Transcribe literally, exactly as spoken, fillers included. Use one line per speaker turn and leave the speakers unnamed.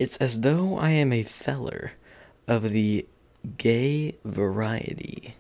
It's as though I am a feller of the gay variety.